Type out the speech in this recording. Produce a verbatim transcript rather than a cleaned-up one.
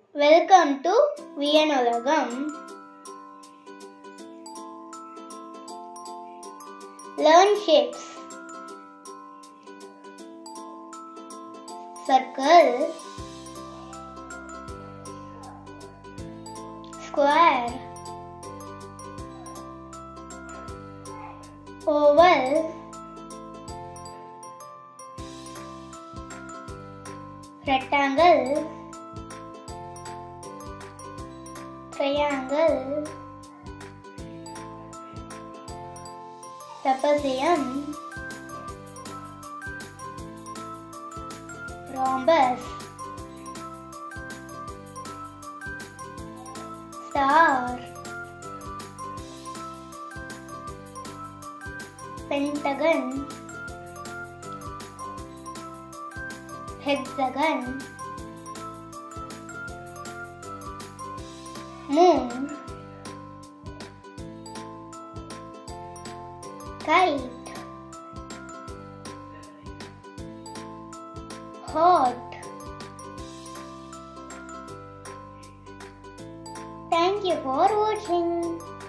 Welcome to Viennologam. Learn shapes. Circle, square, oval, rectangle, triangle, trapezium, rhombus, star, pentagon, hexagon, moon, kite, heart. Thank you for watching.